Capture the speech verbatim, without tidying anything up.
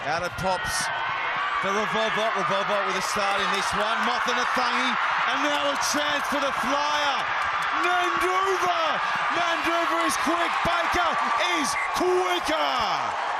Out of tops for Revolver. Revolver with a start in this one. Moth and a thangy. And now a chance for the flyer. Nanduva! Nanduva is quick. Baker is quicker.